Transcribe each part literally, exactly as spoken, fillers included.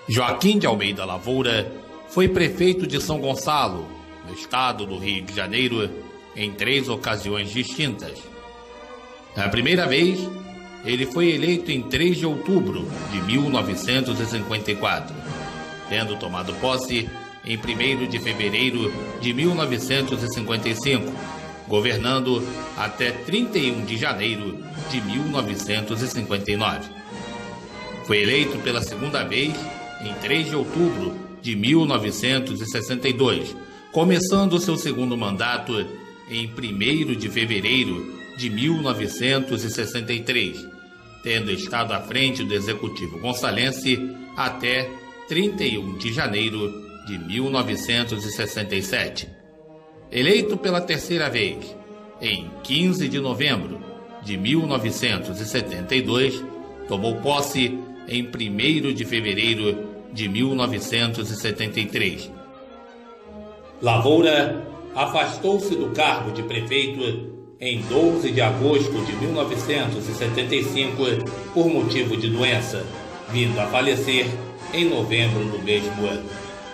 Joaquim de Almeida Lavoura foi prefeito de São Gonçalo, no estado do Rio de Janeiro, em três ocasiões distintas. Na primeira vez, ele foi eleito em três de outubro de mil novecentos e cinquenta e quatro, tendo tomado posse em primeiro de fevereiro de mil novecentos e cinquenta e cinco, governando até trinta e um de janeiro de mil novecentos e cinquenta e nove. Foi eleito pela segunda vez em três de outubro de mil novecentos e sessenta e dois, começando seu segundo mandato em primeiro de fevereiro de mil novecentos e sessenta e três, tendo estado à frente do Executivo gonçalense até trinta e um de janeiro de mil novecentos e sessenta e sete. Eleito pela terceira vez, em quinze de novembro de mil novecentos e setenta e dois, tomou posse em primeiro de fevereiro de mil novecentos e setenta e três. Lavoura afastou-se do cargo de prefeito em doze de agosto de mil novecentos e setenta e cinco por motivo de doença, vindo a falecer em novembro do mesmo ano.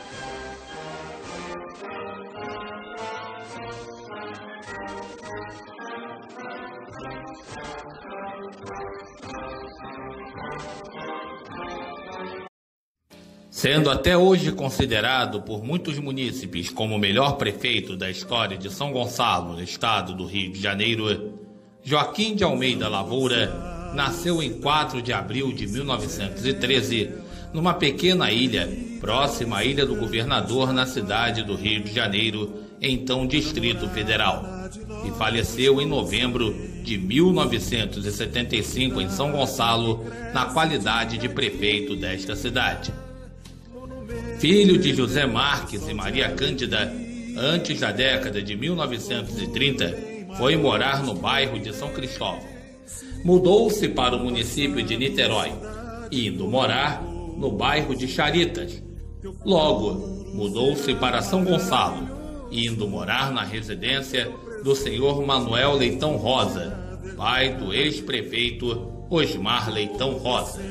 Sendo até hoje considerado por muitos munícipes como o melhor prefeito da história de São Gonçalo, no estado do Rio de Janeiro, Joaquim de Almeida Lavoura nasceu em quatro de abril de mil novecentos e treze, numa pequena ilha próxima à Ilha do Governador, na cidade do Rio de Janeiro, então Distrito Federal, e faleceu em novembro de mil novecentos e setenta e cinco em São Gonçalo, na qualidade de prefeito desta cidade. Filho de José Marques e Maria Cândida, antes da década de mil novecentos e trinta, foi morar no bairro de São Cristóvão. Mudou-se para o município de Niterói, indo morar no bairro de Charitas. Logo, mudou-se para São Gonçalo, indo morar na residência do senhor Manuel Leitão Rosa, pai do ex-prefeito Osmar Leitão Rosa.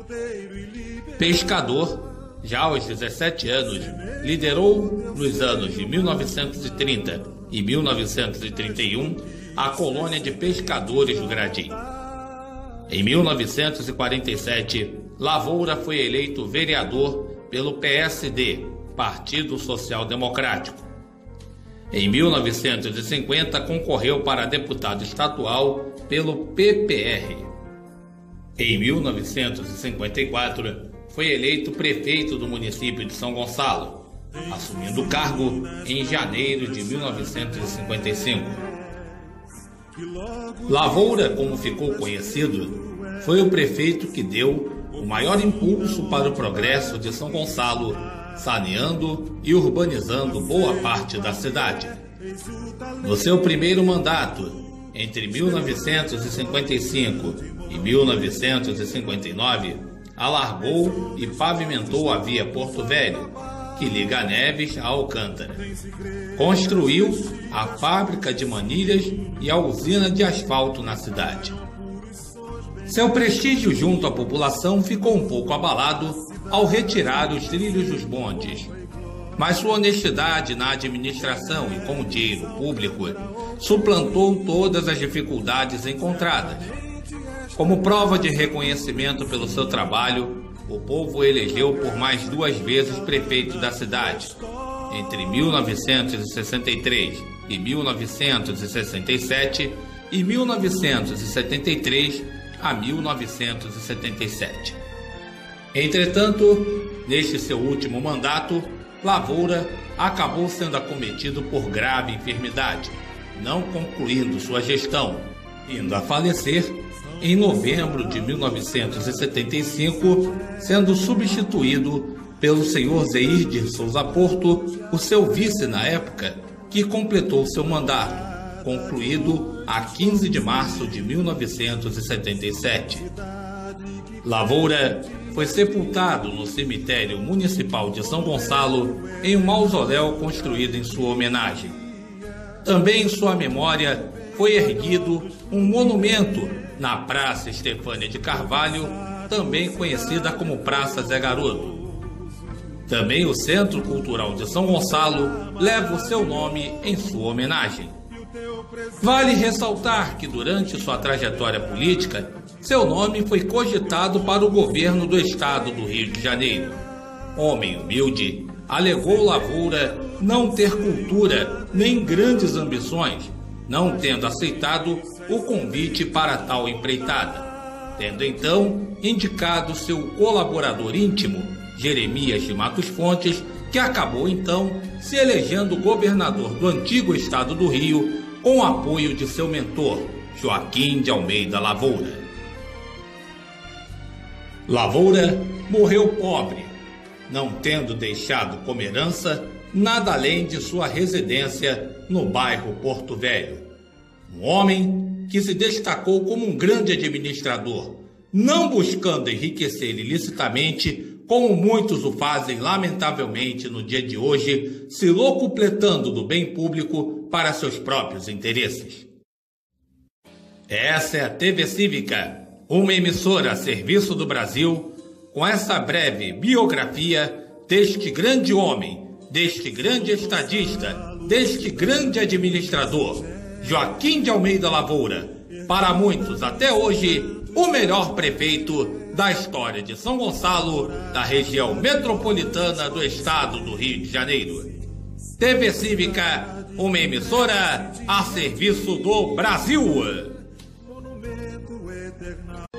Pescador, já aos dezessete anos, liderou nos anos de mil novecentos e trinta e mil novecentos e trinta e um a colônia de pescadores do Gradim. Em mil novecentos e quarenta e sete, Lavoura foi eleito vereador pelo P S D, Partido Social Democrático. Em mil novecentos e cinquenta, concorreu para deputado estadual pelo P P R. Em mil novecentos e cinquenta e quatro, foi eleito prefeito do município de São Gonçalo, assumindo o cargo em janeiro de mil novecentos e cinquenta e cinco. Lavoura, como ficou conhecido, foi o prefeito que deu o maior impulso para o progresso de São Gonçalo, saneando e urbanizando boa parte da cidade. No seu primeiro mandato, entre mil novecentos e cinquenta e cinco e mil novecentos e cinquenta e nove, alargou e pavimentou a via Porto Velho, que liga Neves a Alcântara. Construiu a fábrica de manilhas e a usina de asfalto na cidade. Seu prestígio junto à população ficou um pouco abalado ao retirar os trilhos dos bondes, mas sua honestidade na administração e com o dinheiro público suplantou todas as dificuldades encontradas. Como prova de reconhecimento pelo seu trabalho, o povo o elegeu por mais duas vezes prefeito da cidade, entre mil novecentos e sessenta e três e mil novecentos e sessenta e sete e mil novecentos e setenta e três a mil novecentos e setenta e sete. Entretanto, neste seu último mandato, Lavoura acabou sendo acometido por grave enfermidade, não concluindo sua gestão, indo a falecer em novembro de mil novecentos e setenta e cinco, sendo substituído pelo senhor Zeir de Souza Porto, o seu vice na época, que completou seu mandato, concluído a quinze de março de mil novecentos e setenta e sete. Lavoura foi sepultado no cemitério municipal de São Gonçalo em um mausoléu construído em sua homenagem. Também em sua memória foi erguido um monumento na Praça Estefânia de Carvalho, também conhecida como Praça Zé Garoto, Também o Centro Cultural de São Gonçalo leva o seu nome em sua homenagem. Vale ressaltar que durante sua trajetória política, seu nome foi cogitado para o governo do estado do Rio de Janeiro. Homem humilde, alegou Lavoura não ter cultura nem grandes ambições, não tendo aceitado o convite para tal empreitada, tendo então indicado seu colaborador íntimo, Jeremias de Matos Fontes, que acabou então se elegendo governador do antigo estado do Rio, com o apoio de seu mentor, Joaquim de Almeida Lavoura. Lavoura morreu pobre, não tendo deixado como herança nada além de sua residência no bairro Porto Velho. Um homem que se destacou como um grande administrador, não buscando enriquecer ilicitamente, como muitos o fazem lamentavelmente no dia de hoje, se locupletando do bem público para seus próprios interesses. Essa é a T V Cívica, uma emissora a serviço do Brasil, com essa breve biografia deste grande homem, deste grande estadista, deste grande administrador, Joaquim de Almeida Lavoura, para muitos até hoje, o melhor prefeito da história de São Gonçalo, da região metropolitana do estado do Rio de Janeiro. T V Cívica, uma emissora a serviço do Brasil.